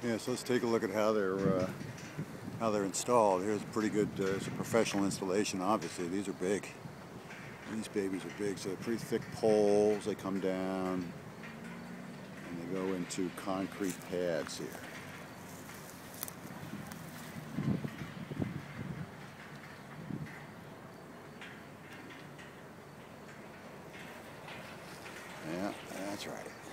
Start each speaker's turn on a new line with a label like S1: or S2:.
S1: Yeah, so let's take a look at how they're installed. Here's a pretty good, it's a professional installation. Obviously, these are big. These babies are big, so they're pretty thick poles. They come down and they go into concrete pads here. Yeah, that's right.